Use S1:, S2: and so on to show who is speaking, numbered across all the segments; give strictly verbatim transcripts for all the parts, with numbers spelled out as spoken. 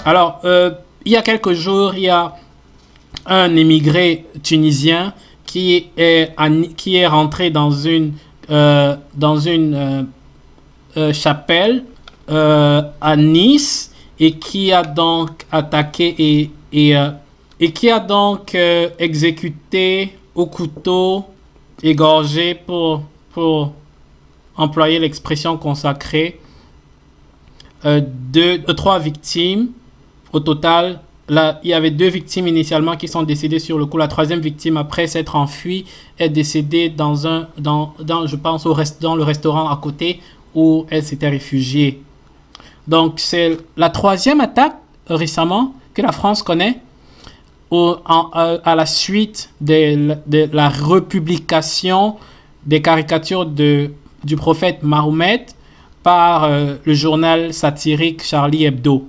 S1: Alors, euh, il y a quelques jours, il y a un émigré tunisien qui est, qui est rentré dans une, euh, dans une euh, euh, chapelle euh, à Nice et qui a donc attaqué et, et, euh, et qui a donc euh, exécuté au couteau, égorgé pour, pour employer l'expression consacrée, euh, deux, euh, trois victimes au total. Là, il y avait deux victimes initialement qui sont décédées sur le coup. La troisième victime, après s'être enfuie, est décédée dans un, dans, dans, je pense, au rest, dans le restaurant à côté où elle s'était réfugiée. Donc, c'est la troisième attaque euh, récemment que la France connaît au, en, à, à la suite de, de la republication des caricatures de, du prophète Mahomet par euh, le journal satirique Charlie Hebdo.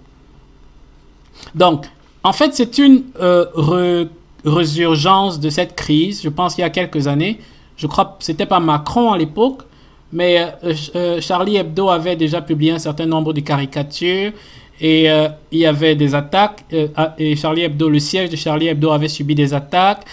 S1: Donc, en fait, c'est une euh, re, résurgence de cette crise, je pense, il y a quelques années. Je crois que ce n'était pas Macron à l'époque, mais euh, euh, Charlie Hebdo avait déjà publié un certain nombre de caricatures et euh, il y avait des attaques. Euh, et Charlie Hebdo, le siège de Charlie Hebdo avait subi des attaques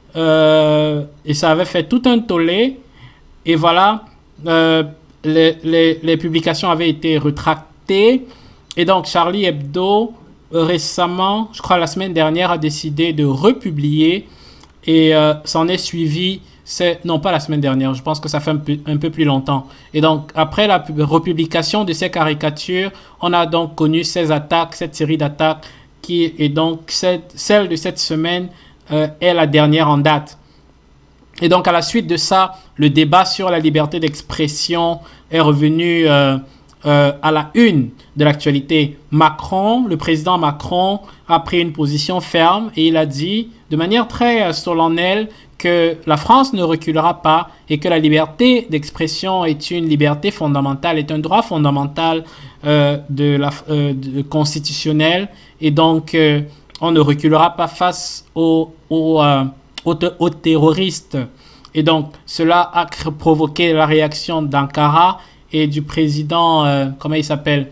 S1: euh, et ça avait fait tout un tollé. Et voilà, euh, les, les, les publications avaient été rétractées. Et donc, Charlie Hebdo, récemment, je crois la semaine dernière, a décidé de republier et euh, s'en est suivi, c'est, non pas la semaine dernière, je pense que ça fait un peu, un peu plus longtemps. Et donc, après la republication de ces caricatures, on a donc connu ces attaques, cette série d'attaques, qui est donc cette, celle de cette semaine euh, est la dernière en date. Et donc, à la suite de ça, le débat sur la liberté d'expression est revenu euh, euh, à la une de l'actualité. Macron, le président Macron, a pris une position ferme et il a dit de manière très euh, solennelle que la France ne reculera pas et que la liberté d'expression est une liberté fondamentale, est un droit fondamental euh, de la, euh, de, constitutionnel. Et donc, euh, on ne reculera pas face aux, aux, euh, aux, aux terroristes. Et donc, cela a provoqué la réaction d'Ankara et du président, euh, comment il s'appelle,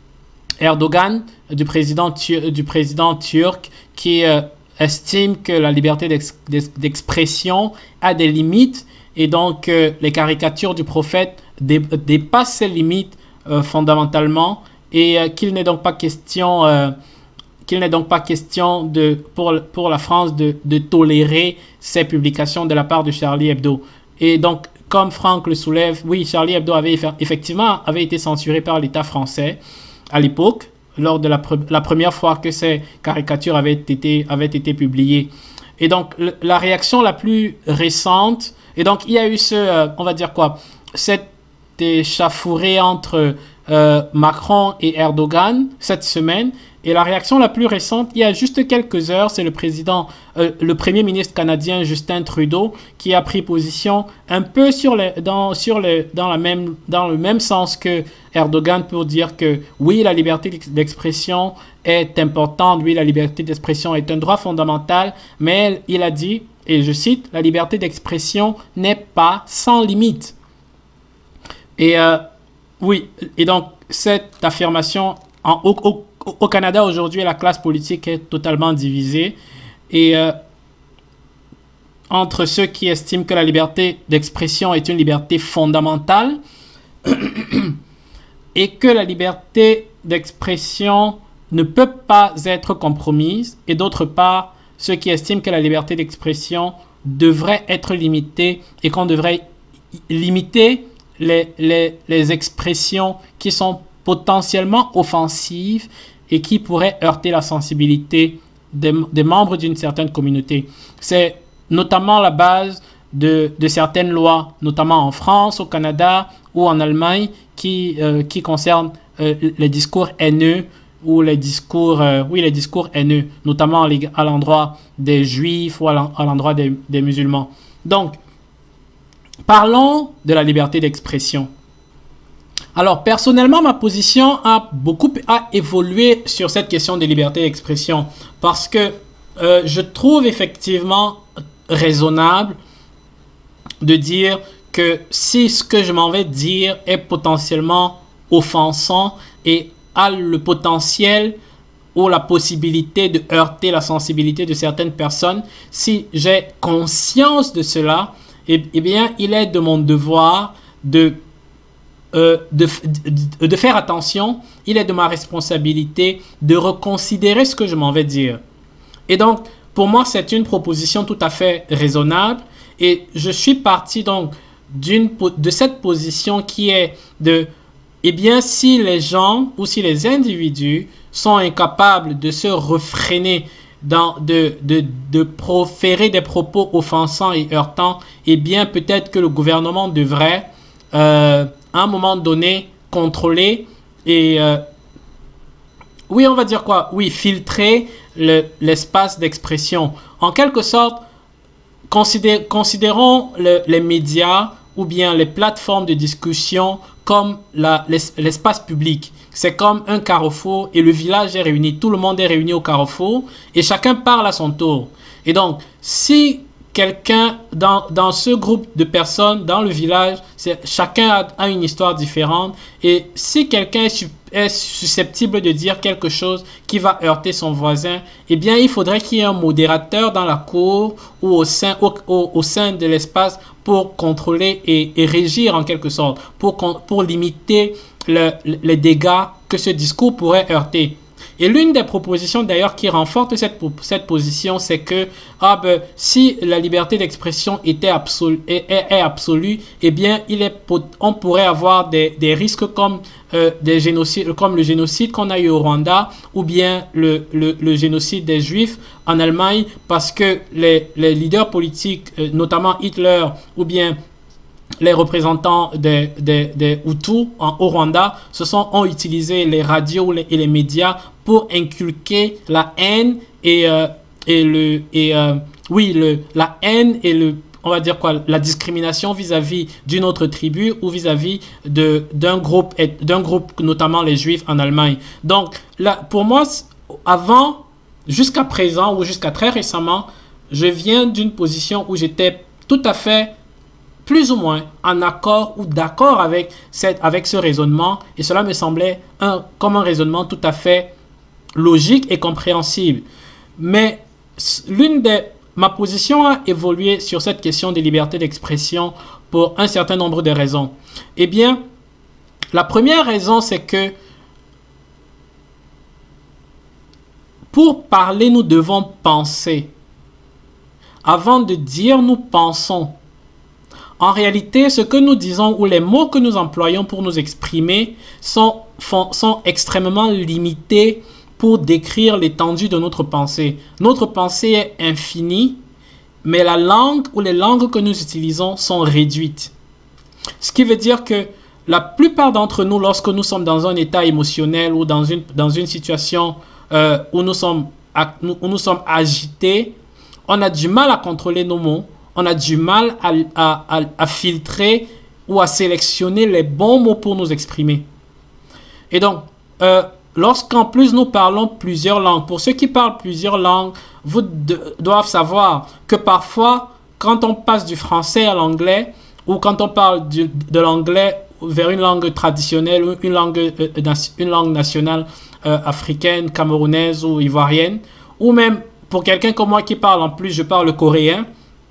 S1: Erdogan, du président, du président turc, qui euh, estime que la liberté d'expression a des limites et donc euh, les caricatures du prophète dé dépassent ces limites euh, fondamentalement et euh, qu'il n'est donc pas question, euh, qu'il n'est donc pas question de, pour, pour la France de, de tolérer ces publications de la part de Charlie Hebdo. Et donc, comme Franck le soulève, oui, Charlie Hebdo avait effectivement avait été censuré par l'État français à l'époque, lors de la, pre la première fois que ces caricatures avaient été, avaient été publiées. Et donc, le, la réaction la plus récente, et donc il y a eu ce, euh, on va dire quoi, cette échauffourée entre euh, Macron et Erdogan cette semaine. Et la réaction la plus récente, il y a juste quelques heures, c'est le président, euh, le premier ministre canadien Justin Trudeau qui a pris position un peu sur les, dans, sur les, dans, la même, dans le même sens que Erdogan pour dire que oui, la liberté d'expression est importante, oui, la liberté d'expression est un droit fondamental, mais il a dit, et je cite, la liberté d'expression n'est pas sans limite. Et euh, oui, et donc cette affirmation en au, au Au Canada, aujourd'hui, la classe politique est totalement divisée et euh, entre ceux qui estiment que la liberté d'expression est une liberté fondamentale et que la liberté d'expression ne peut pas être compromise, et d'autre part, ceux qui estiment que la liberté d'expression devrait être limitée et qu'on devrait limiter les, les, les expressions qui sont potentiellement offensives et qui pourraient heurter la sensibilité des, des membres d'une certaine communauté. C'est notamment la base de, de certaines lois, notamment en France, au Canada ou en Allemagne, qui, euh, qui concernent euh, les discours haineux ou les discours, euh, oui, les discours haineux, notamment à l'endroit des Juifs ou à l'endroit des, des musulmans. Donc, parlons de la liberté d'expression. Alors, personnellement, ma position a beaucoup a évolué sur cette question de liberté d'expression parce que euh, je trouve effectivement raisonnable de dire que si ce que je m'en vais dire est potentiellement offensant et a le potentiel ou la possibilité de heurter la sensibilité de certaines personnes, si j'ai conscience de cela, eh, eh bien, il est de mon devoir de, euh, de, de, de faire attention, il est de ma responsabilité de reconsidérer ce que je m'en vais dire. Et donc, pour moi, c'est une proposition tout à fait raisonnable et je suis parti donc d'une, de cette position qui est de, eh bien, si les gens ou si les individus sont incapables de se réfréner, dans, de, de, de proférer des propos offensants et heurtants, eh bien, peut-être que le gouvernement devrait, euh, à un moment donné, contrôler et, euh, oui, on va dire quoi? Oui, filtrer le, l'espace d'expression. En quelque sorte, considé, considérons le, les médias ou bien les plateformes de discussion comme la, l'espace public. C'est comme un carrefour et le village est réuni. Tout le monde est réuni au carrefour et chacun parle à son tour. Et donc, si quelqu'un dans, dans ce groupe de personnes, dans le village, c'est, chacun a, a une histoire différente. Et si quelqu'un est, su, est susceptible de dire quelque chose qui va heurter son voisin, eh bien, il faudrait qu'il y ait un modérateur dans la cour ou au sein, au, au, au sein de l'espace pour contrôler et, et régir en quelque sorte, pour, pour limiter le, les dégâts que ce discours pourrait heurter. Et l'une des propositions d'ailleurs qui renforce cette, cette position, c'est que ah ben, si la liberté d'expression était absolue, est, est, est absolue, eh bien il est, on pourrait avoir des, des risques comme, euh, des génocides, comme le génocide qu'on a eu au Rwanda ou bien le, le, le génocide des Juifs en Allemagne parce que les, les leaders politiques, euh, notamment Hitler ou bien les représentants des, des, des Hutus en, au Rwanda se sont, ont utilisé les radios et les médias pour inculquer la haine et, euh, et, le, et euh, oui, le, la haine et le, on va dire quoi, la discrimination vis-à-vis d'une autre tribu ou vis-à-vis de, d'un groupe, d'un groupe, notamment les Juifs en Allemagne. Donc, là, pour moi, avant, jusqu'à présent ou jusqu'à très récemment, je viens d'une position où j'étais tout à fait plus ou moins en accord ou d'accord avec, cette, avec ce raisonnement et cela me semblait un, comme un raisonnement tout à fait logique et compréhensible. Mais l'une des, ma position a évolué sur cette question des libertés d'expression pour un certain nombre de raisons. Eh bien, la première raison, c'est que pour parler, nous devons penser. Avant de dire, nous pensons. En réalité, ce que nous disons ou les mots que nous employons pour nous exprimer sont, font, sont extrêmement limités pour décrire l'étendue de notre pensée. Notre pensée est infinie, mais la langue ou les langues que nous utilisons sont réduites. Ce qui veut dire que la plupart d'entre nous, lorsque nous sommes dans un état émotionnel ou dans une, dans une situation euh, où, nous sommes, où nous sommes agités, on a du mal à contrôler nos mots. On a du mal à, à, à, à filtrer ou à sélectionner les bons mots pour nous exprimer. Et donc, euh, lorsqu'en plus nous parlons plusieurs langues, pour ceux qui parlent plusieurs langues, vous de, doivent savoir que parfois, quand on passe du français à l'anglais, ou quand on parle du, de l'anglais vers une langue traditionnelle, ou une langue, euh, une langue nationale euh, africaine, camerounaise ou ivoirienne, ou même pour quelqu'un comme moi qui parle en plus, je parle coréen,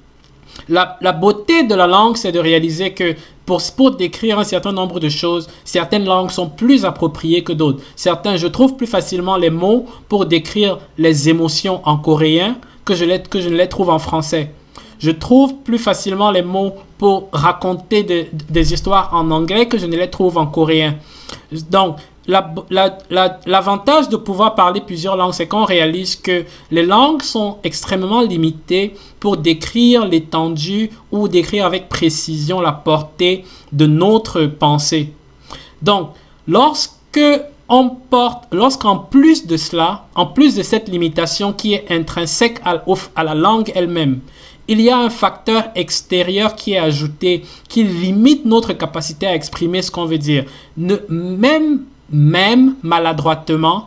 S1: La, la beauté de la langue, c'est de réaliser que pour, pour décrire un certain nombre de choses, certaines langues sont plus appropriées que d'autres. Certains, je trouve plus facilement les mots pour décrire les émotions en coréen que je, les, que je ne les trouve en français. Je trouve plus facilement les mots pour raconter de, des histoires en anglais que je ne les trouve en coréen. Donc, La, la, la, l'avantage de pouvoir parler plusieurs langues, c'est qu'on réalise que les langues sont extrêmement limitées pour décrire l'étendue ou décrire avec précision la portée de notre pensée. Donc, lorsque on porte, lorsqu'en plus de cela, en plus de cette limitation qui est intrinsèque à, à la langue elle-même, il y a un facteur extérieur qui est ajouté, qui limite notre capacité à exprimer ce qu'on veut dire. Ne, même même maladroitement,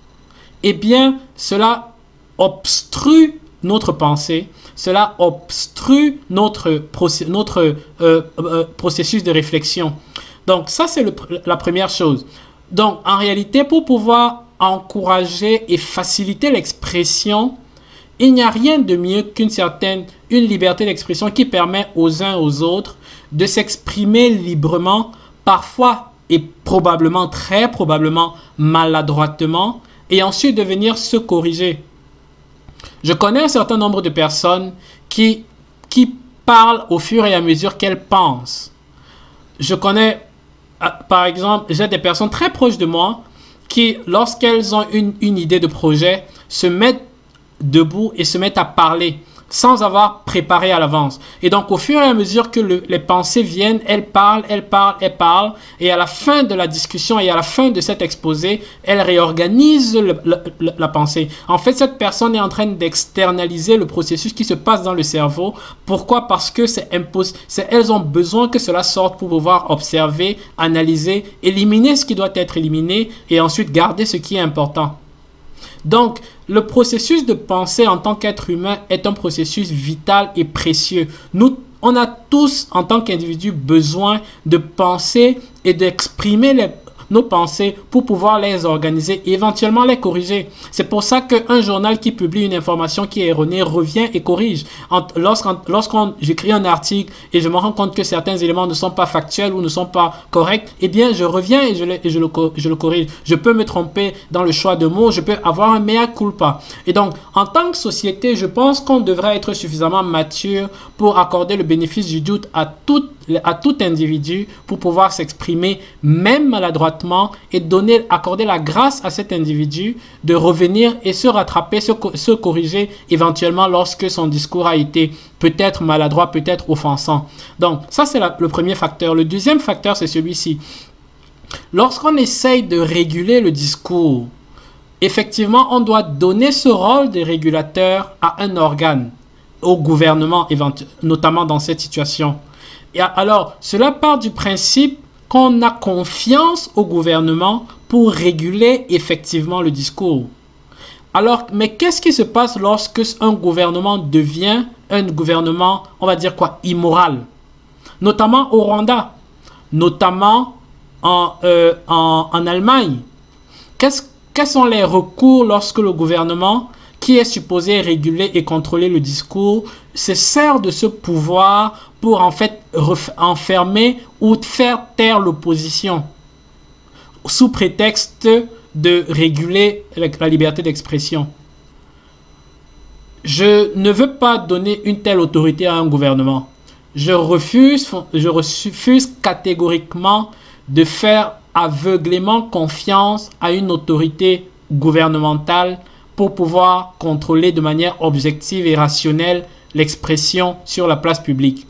S1: eh bien, cela obstrue notre pensée, cela obstrue notre, procé notre euh, euh, processus de réflexion. Donc, ça, c'est la première chose. Donc, en réalité, pour pouvoir encourager et faciliter l'expression, il n'y a rien de mieux qu'une certaine, une liberté d'expression qui permet aux uns aux autres de s'exprimer librement, parfois et probablement, très probablement, maladroitement, et ensuite de venir se corriger. Je connais un certain nombre de personnes qui, qui parlent au fur et à mesure qu'elles pensent. Je connais, par exemple, j'ai des personnes très proches de moi qui, lorsqu'elles ont une, une idée de projet, se mettent debout et se mettent à parler sans avoir préparé à l'avance. Et donc, au fur et à mesure que le, les pensées viennent, elles parlent, elles parlent, elles parlent. Et à la fin de la discussion et à la fin de cet exposé, elles réorganisent le, le, le, la pensée. En fait, cette personne est en train d'externaliser le processus qui se passe dans le cerveau. Pourquoi? Parce que c'est impos- c'est, elles ont besoin que cela sorte pour pouvoir observer, analyser, éliminer ce qui doit être éliminé et ensuite garder ce qui est important. Donc, le processus de pensée en tant qu'être humain est un processus vital et précieux. Nous, on a tous, en tant qu'individus, besoin de penser et d'exprimer les, nos pensées pour pouvoir les organiser et éventuellement les corriger. C'est pour ça qu'un journal qui publie une information qui est erronée revient et corrige. Lorsqu'on, lorsqu'on j'écris un article et je me rends compte que certains éléments ne sont pas factuels ou ne sont pas corrects, eh bien, je reviens et je le, et je le, je le corrige. Je peux me tromper dans le choix de mots, je peux avoir un mea culpa. Et donc, en tant que société, je pense qu'on devrait être suffisamment mature pour accorder le bénéfice du doute à tout, à tout individu pour pouvoir s'exprimer, même maladroitement, et donner, accorder la grâce à cet individu de revenir et se rattraper, se, se corriger éventuellement lorsque son discours a été peut-être maladroit, peut-être offensant. Donc, ça, c'est la, le premier facteur. Le deuxième facteur, c'est celui-ci. Lorsqu'on essaye de réguler le discours, effectivement, on doit donner ce rôle de régulateur à un organe, au gouvernement, notamment dans cette situation. Et alors, cela part du principe qu'on a confiance au gouvernement pour réguler effectivement le discours. Alors, mais qu'est-ce qui se passe lorsque un gouvernement devient un gouvernement, on va dire quoi, immoral? Notamment au Rwanda, notamment en, euh, en, en Allemagne. Qu'est-ce, quels sont les recours lorsque le gouvernement, qui est supposé réguler et contrôler le discours, se sert de ce pouvoir pour en fait enfermer ou faire taire l'opposition sous prétexte de réguler la liberté d'expression? Je ne veux pas donner une telle autorité à un gouvernement. Je refuse, je refuse catégoriquement de faire aveuglément confiance à une autorité gouvernementale pour pouvoir contrôler de manière objective et rationnelle l'expression sur la place publique.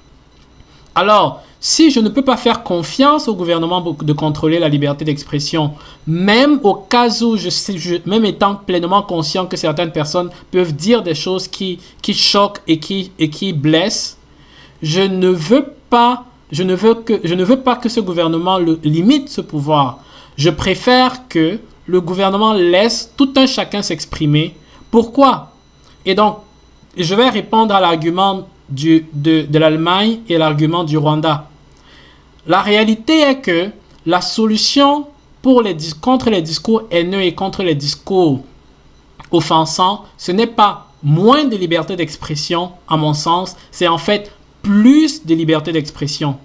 S1: Alors, si je ne peux pas faire confiance au gouvernement de contrôler la liberté d'expression, même au cas où, je sais, je, même étant pleinement conscient que certaines personnes peuvent dire des choses qui, qui choquent et qui, et qui blessent, je ne veux pas, je ne veux que, je ne veux pas que ce gouvernement le, limite ce pouvoir. Je préfère que le gouvernement laisse tout un chacun s'exprimer. Pourquoi? Et donc, je vais répondre à l'argument du, de, de l'Allemagne et l'argument du Rwanda. La réalité est que la solution pour les, contre les discours haineux et contre les discours offensants, ce n'est pas moins de liberté d'expression, à mon sens, c'est en fait plus de liberté d'expression.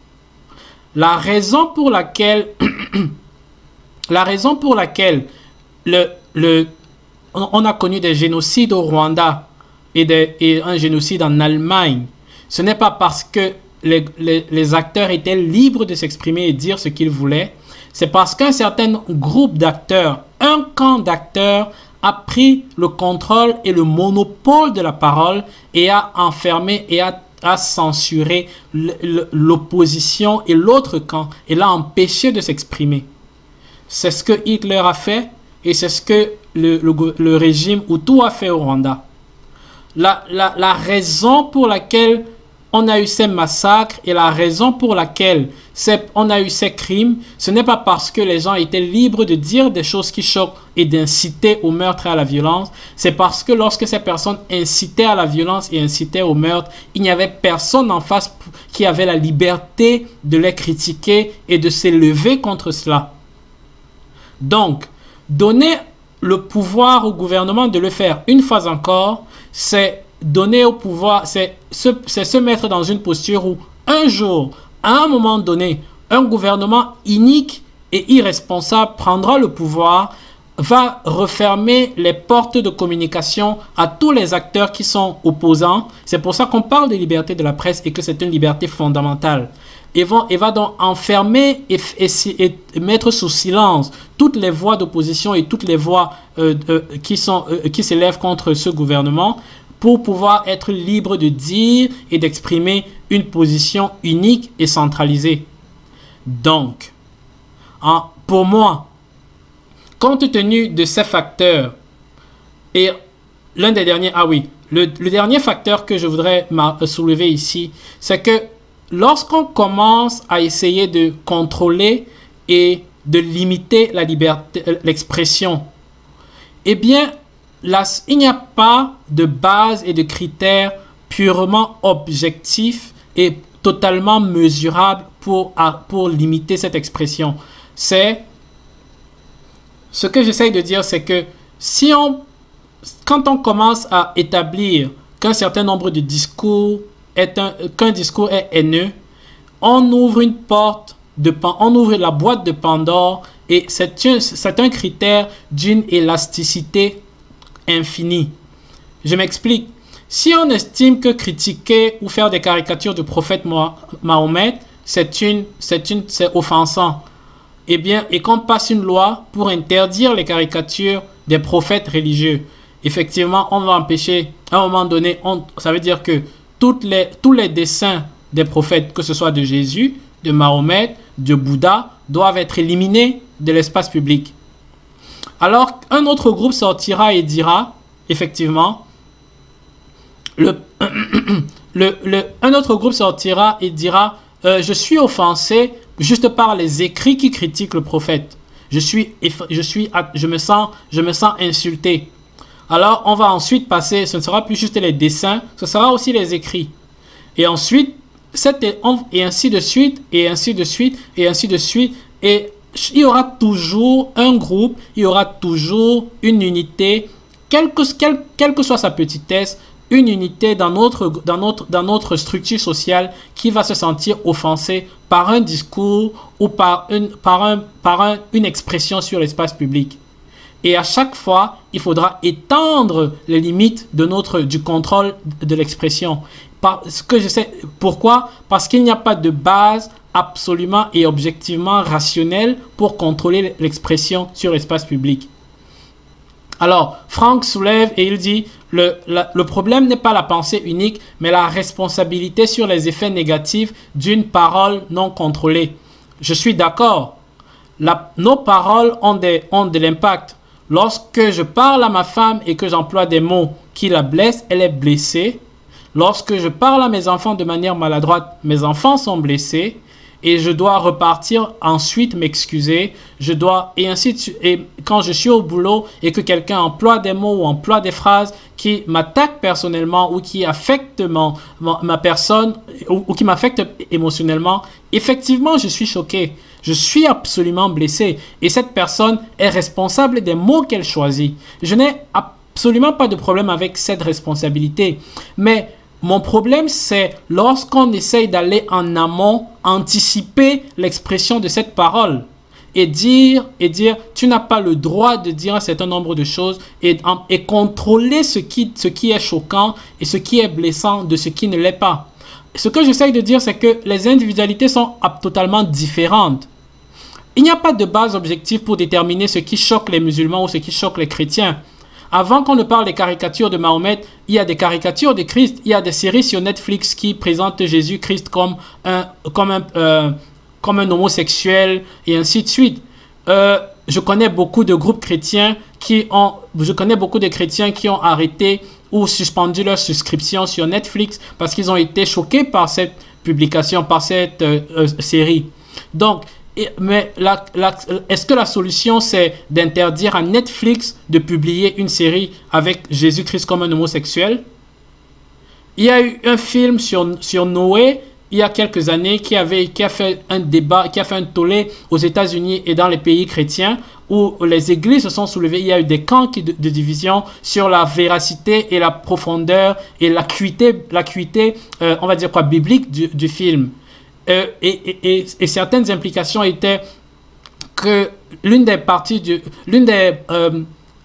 S1: La raison pour laquelle, la raison pour laquelle le, le, on a connu des génocides au Rwanda et, des, et un génocide en Allemagne, ce n'est pas parce que les, les, les acteurs étaient libres de s'exprimer et dire ce qu'ils voulaient, c'est parce qu'un certain groupe d'acteurs, un camp d'acteurs a pris le contrôle et le monopole de la parole et a enfermé et a, a censuré l'opposition et l'autre camp et l'a empêché de s'exprimer. C'est ce que Hitler a fait et c'est ce que le, le, le régime Hutu a fait au Rwanda. La, la, la raison pour laquelle on a eu ces massacres et la raison pour laquelle on a eu ces crimes, ce n'est pas parce que les gens étaient libres de dire des choses qui choquent et d'inciter au meurtre et à la violence. C'est parce que lorsque ces personnes incitaient à la violence et incitaient au meurtre, il n'y avait personne en face qui avait la liberté de les critiquer et de s'élever contre cela. Donc, donner le pouvoir au gouvernement de le faire une fois encore, c'est donner au pouvoir, c'est se, c'est se mettre dans une posture où un jour, à un moment donné, un gouvernement inique et irresponsable prendra le pouvoir, va refermer les portes de communication à tous les acteurs qui sont opposants. C'est pour ça qu'on parle de liberté de la presse et que c'est une liberté fondamentale. Et va, et va donc enfermer et, et, et mettre sous silence toutes les voix d'opposition et toutes les voix euh, euh, qui, sont, euh, qui s'élèvent contre ce gouvernement pour pouvoir être libre de dire et d'exprimer une position unique et centralisée. Donc, hein, pour moi, compte tenu de ces facteurs, et l'un des derniers, ah oui, le, le dernier facteur que je voudrais soulever ici, c'est que lorsqu'on commence à essayer de contrôler et de limiter la liberté, l'expression, eh bien, là, il n'y a pas de base et de critères purement objectifs et totalement mesurables pour, pour limiter cette expression. C'est ce que j'essaye de dire, c'est que si on, quand on commence à établir qu'un certain nombre de discours est un, qu'un discours est haineux, on ouvre une porte de, on ouvre la boîte de Pandore et c'est un, c'est un critère d'une élasticité infinie. Je m'explique. Si on estime que critiquer ou faire des caricatures du prophète Mahomet, c'est une, c'est une, c'est offensant, eh bien, et qu'on passe une loi pour interdire les caricatures des prophètes religieux, effectivement, on va empêcher, à un moment donné, on, ça veut dire que toutes les, tous les dessins des prophètes, que ce soit de Jésus, de Mahomet, de Bouddha, doivent être éliminés de l'espace public. Alors, un autre groupe sortira et dira, effectivement, le, le, le, un autre groupe sortira et dira, euh, je suis offensé juste par les écrits qui critiquent le prophète. Je suis, je suis, je me sens, je me sens insulté. Alors, on va ensuite passer, ce ne sera plus juste les dessins, ce sera aussi les écrits. Et ensuite, cette, et ainsi de suite, et ainsi de suite, et ainsi de suite. Et il y aura toujours un groupe, il y aura toujours une unité, quelle que, quelle, quelle que soit sa petitesse, une unité dans notre, dans, notre, dans notre structure sociale qui va se sentir offensée par un discours ou par une, par un, par un, une expression sur l'espace public. Et à chaque fois, il faudra étendre les limites de notre, du contrôle de l'expression. Parce que je sais, pourquoi? Parce qu'il n'y a pas de base absolument et objectivement rationnelle pour contrôler l'expression sur l'espace public. Alors, Franck soulève et il dit, le, la, le problème n'est pas la pensée unique, mais la responsabilité sur les effets négatifs d'une parole non contrôlée. Je suis d'accord. Nos paroles ont, des, ont de l'impact. Lorsque je parle à ma femme et que j'emploie des mots qui la blessent, elle est blessée. Lorsque je parle à mes enfants de manière maladroite, mes enfants sont blessés. Et je dois repartir ensuite m'excuser, je dois, et ainsi de suite. Et quand je suis au boulot et que quelqu'un emploie des mots ou emploie des phrases qui m'attaquent personnellement ou qui affectent ma, ma, ma personne ou, ou qui m'affectent émotionnellement, effectivement, je suis choqué. Je suis absolument blessé. Et cette personne est responsable des mots qu'elle choisit. Je n'ai absolument pas de problème avec cette responsabilité. Mais mon problème, c'est lorsqu'on essaye d'aller en amont, anticiper l'expression de cette parole et dire, et dire tu n'as pas le droit de dire un certain nombre de choses et, et contrôler ce qui, ce qui est choquant et ce qui est blessant de ce qui ne l'est pas. Ce que j'essaye de dire, c'est que les individualités sont totalement différentes. Il n'y a pas de base objective pour déterminer ce qui choque les musulmans ou ce qui choque les chrétiens. Avant qu'on ne parle des caricatures de Mahomet, il y a des caricatures de Christ. Il y a des séries sur Netflix qui présentent Jésus-Christ comme un, comme, un, euh, comme un homosexuel et ainsi de suite. Euh, je connais beaucoup de groupes chrétiens qui ont, je connais beaucoup de chrétiens qui ont arrêté ou suspendu leur souscription sur Netflix parce qu'ils ont été choqués par cette publication, par cette euh, euh, série. Donc, Et, mais la, la, est-ce que la solution, c'est d'interdire à Netflix de publier une série avec Jésus-Christ comme un homosexuel? Il y a eu un film sur, sur Noé il y a quelques années, qui, avait, qui a fait un débat, qui a fait un tollé aux États-Unis et dans les pays chrétiens, où les églises se sont soulevées. Il y a eu des camps de, de division sur la véracité et la profondeur et l'acuité, l'acuité euh, on va dire quoi, biblique du, du film. Euh, et, et, et, et certaines implications étaient que l'une des parties, du, l'une des euh,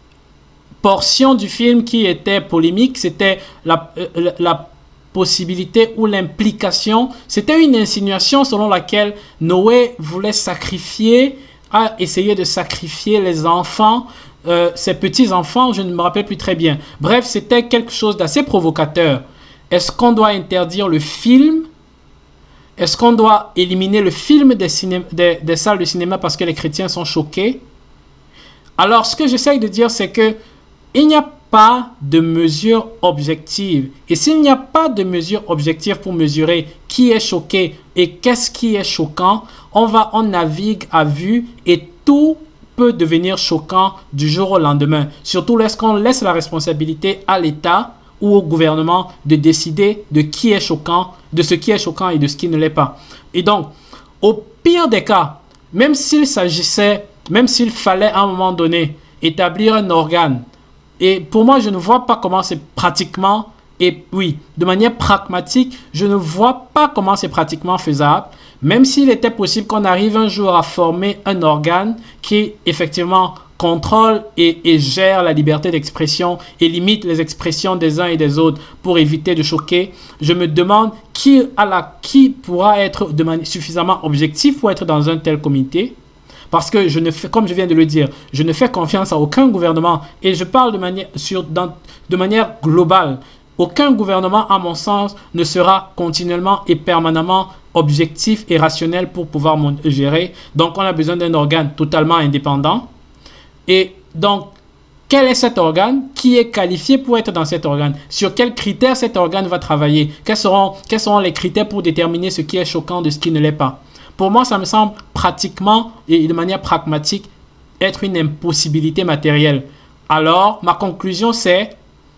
S1: portions du film qui était polémique, c'était la, euh, la possibilité ou l'implication, c'était une insinuation selon laquelle Noé voulait sacrifier, a essayé de sacrifier les enfants, euh, ses petits-enfants, je ne me rappelle plus très bien. Bref, c'était quelque chose d'assez provocateur. Est-ce qu'on doit interdire le film? Est-ce qu'on doit éliminer le film des, des, des salles de cinéma parce que les chrétiens sont choqués? Alors, ce que j'essaye de dire, c'est que il n'y a pas de mesure objective. Et s'il n'y a pas de mesure objective pour mesurer qui est choqué et qu'est-ce qui est choquant, on va, on navigue à vue et tout peut devenir choquant du jour au lendemain. Surtout lorsqu'on laisse la responsabilité à l'État ou au gouvernement de décider de qui est choquant, de ce qui est choquant et de ce qui ne l'est pas. Et donc, au pire des cas, même s'il s'agissait, même s'il fallait à un moment donné établir un organe, et pour moi, je ne vois pas comment c'est pratiquement, et oui, de manière pragmatique, je ne vois pas comment c'est pratiquement faisable, même s'il était possible qu'on arrive un jour à former un organe qui, effectivement, contrôle et, et gère la liberté d'expression et limite les expressions des uns et des autres pour éviter de choquer. Je me demande qui, à la, qui pourra être de manière suffisamment objectif pour être dans un tel comité. Parce que je ne fais, comme je viens de le dire, je ne fais confiance à aucun gouvernement et je parle de manière, sur, dans, de manière globale. Aucun gouvernement, à mon sens, ne sera continuellement et permanemment objectif et rationnel pour pouvoir gérer. Donc, on a besoin d'un organe totalement indépendant. Et donc, quel est cet organe? Qui est qualifié pour être dans cet organe? Sur quels critères cet organe va travailler? Quels seront, quels seront les critères pour déterminer ce qui est choquant de ce qui ne l'est pas? Pour moi, ça me semble pratiquement et de manière pragmatique être une impossibilité matérielle. Alors, ma conclusion, c'est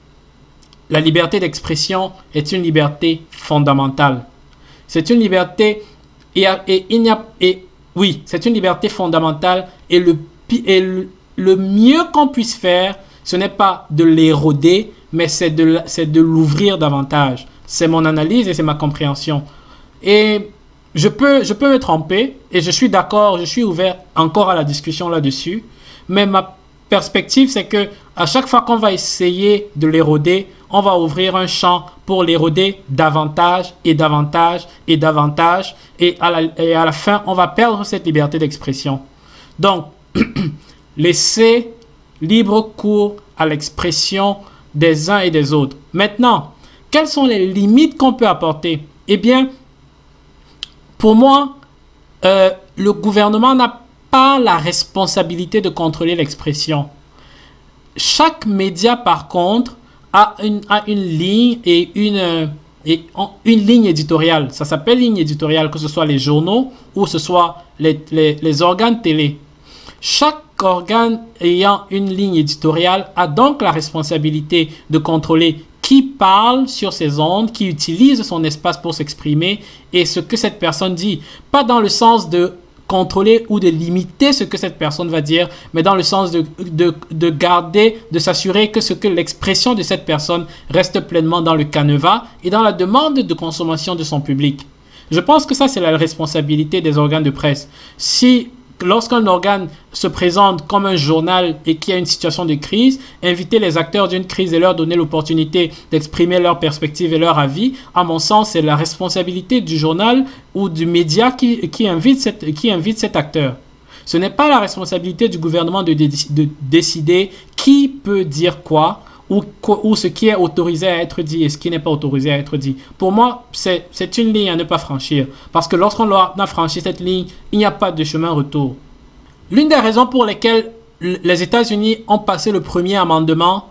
S1: la liberté d'expression est une liberté fondamentale. C'est une liberté et, et il n'y a et oui, c'est une liberté fondamentale et le et le, le mieux qu'on puisse faire, ce n'est pas de l'éroder, mais c'est de c'est de l'ouvrir davantage. C'est mon analyse et c'est ma compréhension. Et Je peux, je peux me tromper et je suis d'accord, je suis ouvert encore à la discussion là-dessus. Mais ma perspective, c'est que à chaque fois qu'on va essayer de l'éroder, on va ouvrir un champ pour l'éroder davantage et davantage et davantage. Et à, la, et à la fin, on va perdre cette liberté d'expression. Donc, laisser libre cours à l'expression des uns et des autres. Maintenant, quelles sont les limites qu'on peut apporter? Eh bien, pour moi, euh, le gouvernement n'a pas la responsabilité de contrôler l'expression. Chaque média, par contre, a une, a une ligne et une, et une ligne éditoriale. Ça s'appelle ligne éditoriale, que ce soit les journaux ou ce soit les, les, les organes télé. Chaque organe ayant une ligne éditoriale a donc la responsabilité de contrôler qui parle sur ses ondes, qui utilise son espace pour s'exprimer et ce que cette personne dit. Pas dans le sens de contrôler ou de limiter ce que cette personne va dire, mais dans le sens de, de, de garder, de s'assurer que ce que l'expression de cette personne reste pleinement dans le canevas et dans la demande de consommation de son public. Je pense que ça, c'est la responsabilité des organes de presse. Si lorsqu'un organe se présente comme un journal et qu'il y a une situation de crise, inviter les acteurs d'une crise et leur donner l'opportunité d'exprimer leurs perspectives et leur avis, à mon sens, c'est la responsabilité du journal ou du média qui, qui, invite, cette, qui invite cet acteur. Ce n'est pas la responsabilité du gouvernement de, de, de décider qui peut dire quoi ou, ou ce qui est autorisé à être dit et ce qui n'est pas autorisé à être dit. Pour moi, c'est une ligne à ne pas franchir. Parce que lorsqu'on a franchi cette ligne, il n'y a pas de chemin retour. L'une des raisons pour lesquelles les États-Unis ont passé le premier amendement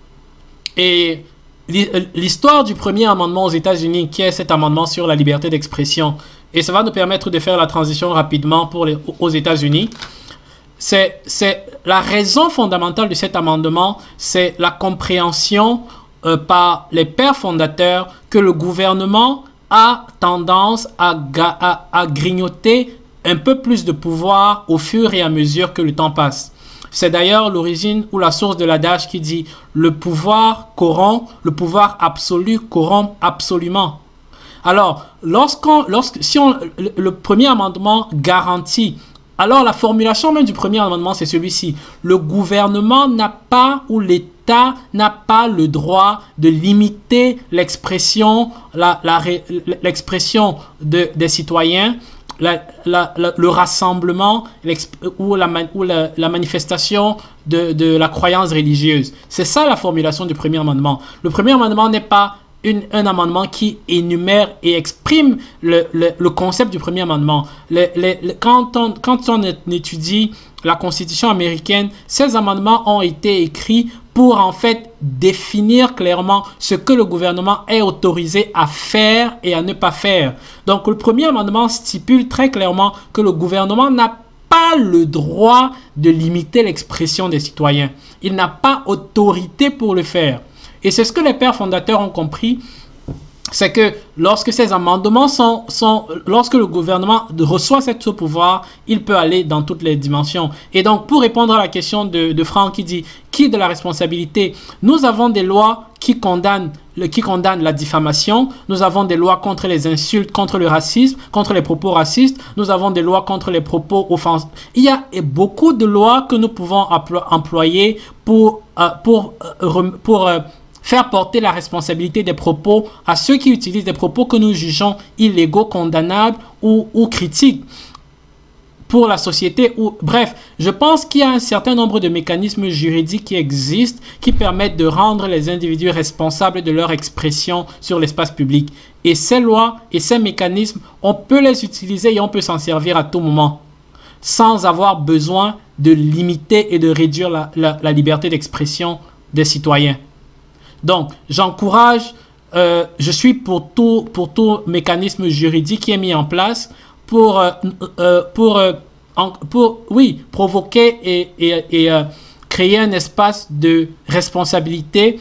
S1: et l'histoire du premier amendement aux États-Unis, qui est cet amendement sur la liberté d'expression, et ça va nous permettre de faire la transition rapidement pour les, aux États-Unis. C'est la raison fondamentale de cet amendement, c'est la compréhension euh, par les pères fondateurs que le gouvernement a tendance à, à, à grignoter un peu plus de pouvoir au fur et à mesure que le temps passe. C'est d'ailleurs l'origine ou la source de l'adage qui dit « le pouvoir corrompt, le pouvoir absolu corrompt absolument ». Alors, lorsqu'on, lorsque, si on, le, le premier amendement garantit, alors la formulation même du premier amendement, c'est celui-ci. Le gouvernement n'a pas, ou l'État n'a pas le droit de limiter l'expression, la, la, l'expression de, des citoyens, la, la, la, le rassemblement ou, la, ou la, la manifestation de, de la croyance religieuse. C'est ça la formulation du premier amendement. Le premier amendement n'est pas Une, un amendement qui énumère et exprime le, le, le concept du premier amendement. Le, le, le, quand, on, quand on étudie la Constitution américaine, ces amendements ont été écrits pour en fait définir clairement ce que le gouvernement est autorisé à faire et à ne pas faire. Donc le premier amendement stipule très clairement que le gouvernement n'a pas le droit de limiter l'expression des citoyens. Il n'a pas autorité pour le faire. Et c'est ce que les pères fondateurs ont compris, c'est que lorsque ces amendements sont, sont, lorsque le gouvernement reçoit ce pouvoir, il peut aller dans toutes les dimensions. Et donc, pour répondre à la question de, de Franck qui dit, qui de la responsabilité? Nous avons des lois qui condamnent, le, qui condamnent la diffamation, nous avons des lois contre les insultes, contre le racisme, contre les propos racistes, nous avons des lois contre les propos offensifs. Il y a beaucoup de lois que nous pouvons employer pour, euh, pour, euh, pour euh, faire porter la responsabilité des propos à ceux qui utilisent des propos que nous jugeons illégaux, condamnables ou, ou critiques pour la société. Ou, bref, je pense qu'il y a un certain nombre de mécanismes juridiques qui existent qui permettent de rendre les individus responsables de leur expression sur l'espace public. Et ces lois et ces mécanismes, on peut les utiliser et on peut s'en servir à tout moment sans avoir besoin de limiter et de réduire la, la, la liberté d'expression des citoyens. Donc, j'encourage, euh, je suis pour tout, pour tout mécanisme juridique qui est mis en place pour, euh, euh, pour, euh, en, pour oui, provoquer et, et, et euh, créer un espace de responsabilité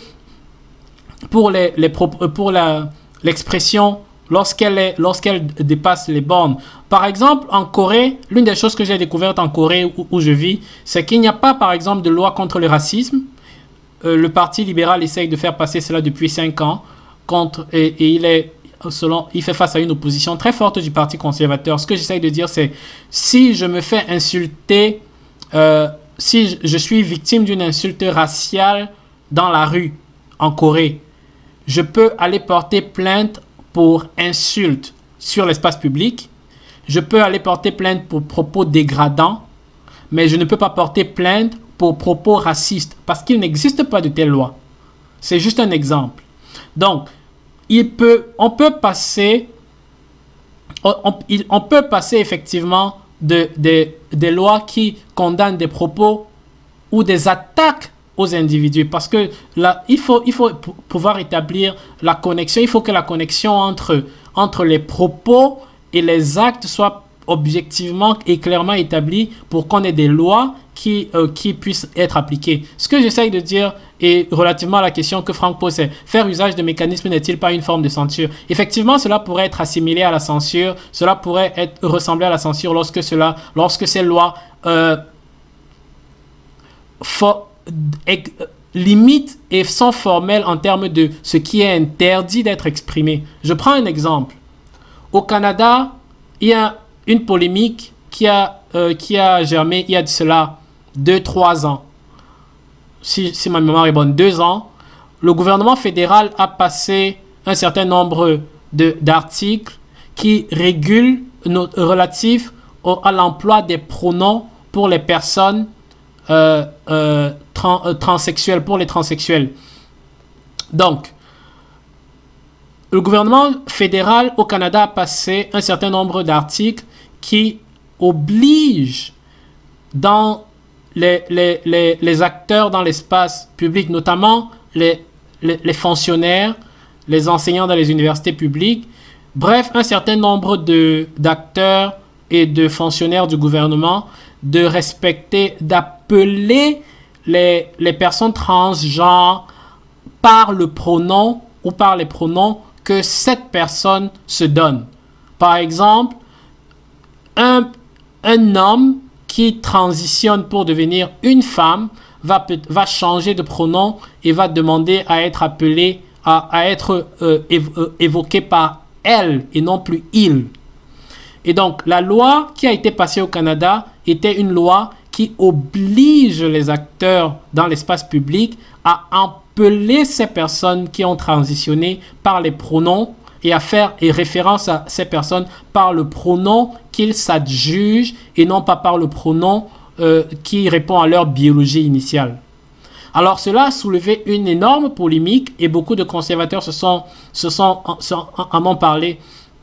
S1: pour les, les pour la, l'expression lorsqu'elle est, lorsqu'elle dépasse les bornes. Par exemple, en Corée, l'une des choses que j'ai découvertes en Corée où, où je vis, c'est qu'il n'y a pas, par exemple, de loi contre le racisme. Euh, le Parti libéral essaye de faire passer cela depuis cinq ans contre, et, et il, est, selon, il fait face à une opposition très forte du Parti conservateur. Ce que j'essaye de dire, c'est si je me fais insulter, euh, si je, je suis victime d'une insulte raciale dans la rue en Corée, je peux aller porter plainte pour insulte sur l'espace public. Je peux aller porter plainte pour propos dégradants, mais je ne peux pas porter plainte pour propos racistes, parce qu'il n'existe pas de telle loi. C'est juste un exemple. Donc, il peut, on peut passer, on, on, il, on peut passer effectivement de, de, des lois qui condamnent des propos ou des attaques aux individus, parce que là, il faut, il faut pouvoir établir la connexion, il faut que la connexion entre, entre les propos et les actes soit objectivement et clairement établie pour qu'on ait des lois qui, euh, qui puissent être appliquées. Ce que j'essaye de dire, et relativement à la question que Franck pose, c'est faire usage de mécanismes n'est-il pas une forme de censure? Effectivement, cela pourrait être assimilé à la censure, cela pourrait être, ressembler à la censure lorsque, cela, lorsque ces lois euh, for, limitent et sont formelles en termes de ce qui est interdit d'être exprimé. Je prends un exemple. Au Canada, il y a une polémique qui a, euh, qui a germé il y a de cela deux trois ans. Si, si ma mémoire est bonne, deux ans. Le gouvernement fédéral a passé un certain nombre d'articles qui régulent nos, relatifs au, à l'emploi des pronoms pour les personnes euh, euh, trans, euh, transsexuelles, pour les transsexuels. Donc, le gouvernement fédéral au Canada a passé un certain nombre d'articles qui obligent dans les, les, les, les acteurs dans l'espace public, notamment les, les, les fonctionnaires, les enseignants dans les universités publiques, bref, un certain nombre d'acteurs et de fonctionnaires du gouvernement de respecter, d'appeler les, les personnes transgenres par le pronom ou par les pronoms que cette personne se donne. Par exemple, un, un homme qui transitionne pour devenir une femme va, va changer de pronom et va demander à être appelé, à, à être euh, évoqué par elle et non plus il. Et donc, la loi qui a été passée au Canada était une loi qui oblige les acteurs dans l'espace public à appeler ces personnes qui ont transitionné par les pronoms et à faire et référence à ces personnes par le pronom qu'ils s'adjugent et non pas par le pronom euh, qui répond à leur biologie initiale. Alors cela a soulevé une énorme polémique et beaucoup de conservateurs se sont, se sont, sont en ont parlé.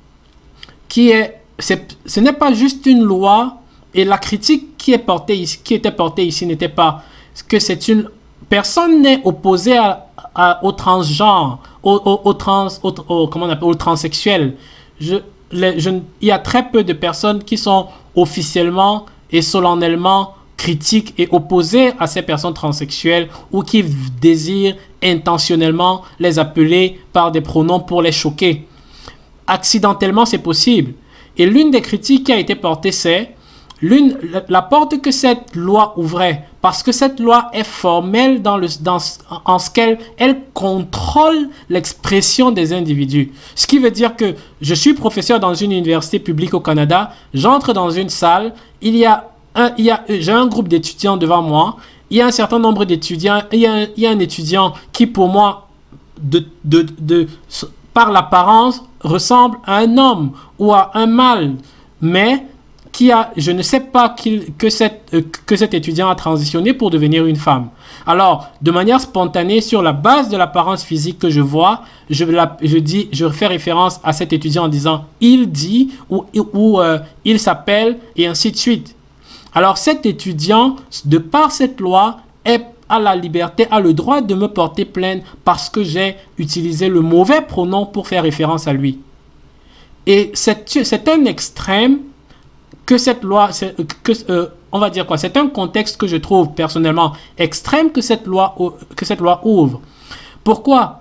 S1: Qui est, c'est, ce n'est pas juste une loi et la critique qui, est portée, qui était portée ici n'était pas que c'est une... Personne n'est opposé à, à, au transgenre, au, au, au, trans, au, au, comment on appelle, au transsexuel. Je, les, je, il y a très peu de personnes qui sont officiellement et solennellement critiques et opposées à ces personnes transsexuelles ou qui désirent intentionnellement les appeler par des pronoms pour les choquer. Accidentellement, c'est possible. Et l'une des critiques qui a été portée, c'est L'une, la porte que cette loi ouvrait, parce que cette loi est formelle dans le, dans, en ce qu'elle elle contrôle l'expression des individus. Ce qui veut dire que je suis professeur dans une université publique au Canada, j'entre dans une salle, il y a un, il y a, j'ai un groupe d'étudiants devant moi, il y a un certain nombre d'étudiants, il y a un, il y a un étudiant qui pour moi, de, de, de, de, par l'apparence, ressemble à un homme ou à un mâle, mais qui a, je ne sais pas qu'il, que, cette, euh, que cet étudiant a transitionné pour devenir une femme. Alors, de manière spontanée, sur la base de l'apparence physique que je vois, je, la, je, dis, je fais référence à cet étudiant en disant « il dit » ou, ou euh, « il s'appelle » et ainsi de suite. Alors, cet étudiant, de par cette loi, est, a la liberté, a le droit de me porter plainte parce que j'ai utilisé le mauvais pronom pour faire référence à lui. Et c'est, c'est un extrême que cette loi, que, euh, on va dire quoi, c'est un contexte que je trouve personnellement extrême que cette loi, que cette loi ouvre. Pourquoi?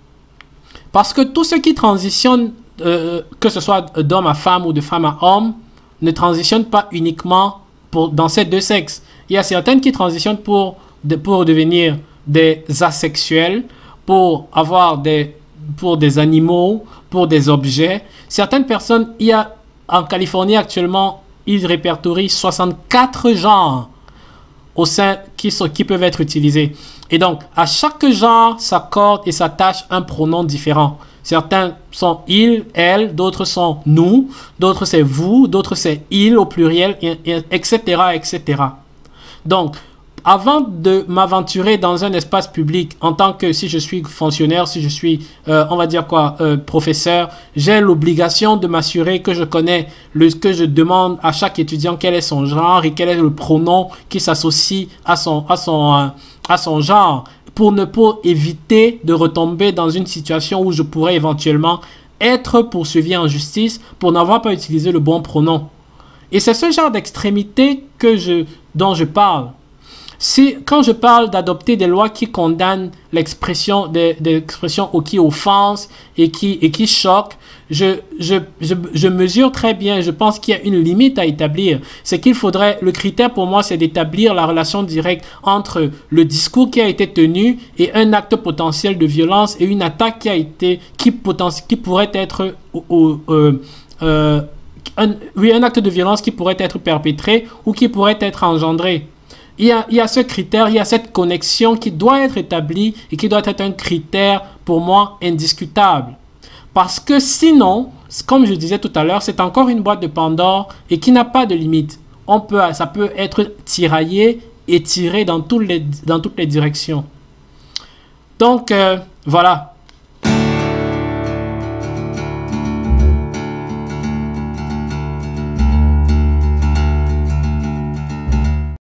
S1: Parce que tous ceux qui transitionnent, euh, que ce soit d'homme à femme ou de femme à homme, ne transitionnent pas uniquement pour, dans ces deux sexes. Il y a certaines qui transitionnent pour, de, pour devenir des asexuels, pour avoir des, pour des animaux, pour des objets. Certaines personnes, il y a en Californie actuellement, ils répertorient soixante-quatre genres au sein qui, sont, qui peuvent être utilisés. Et donc, à chaque genre s'accorde et s'attache un pronom différent. Certains sont il, elle, d'autres sont nous, d'autres c'est vous, d'autres c'est il au pluriel, et, et, etc., et cetera. Donc, avant de m'aventurer dans un espace public, en tant que, si je suis fonctionnaire, si je suis, euh, on va dire quoi, euh, professeur, j'ai l'obligation de m'assurer que je connais, le, que je demande à chaque étudiant quel est son genre et quel est le pronom qui s'associe à son, à son, euh, à son genre, pour ne pas éviter de retomber dans une situation où je pourrais éventuellement être poursuivi en justice pour n'avoir pas utilisé le bon pronom. Et c'est ce genre d'extrémité que je, dont je parle. Si, quand je parle d'adopter des lois qui condamnent l'expression des, des expressions ou qui offensent et qui, et qui choquent, je, je, je, je mesure très bien, je pense qu'il y a une limite à établir. C'est qu'il faudrait, le critère pour moi, c'est d'établir la relation directe entre le discours qui a été tenu et un acte potentiel de violence et une attaque qui a été, qui, poten, qui pourrait être, euh, euh, euh, un, oui, un acte de violence qui pourrait être perpétré ou qui pourrait être engendré. Il y, a, il y a ce critère, il y a cette connexion qui doit être établie et qui doit être un critère, pour moi, indiscutable. Parce que sinon, comme je disais tout à l'heure, c'est encore une boîte de Pandore et qui n'a pas de limite. On peut, ça peut être tiraillé et tiré dans, tous les, dans toutes les directions. Donc, euh, voilà.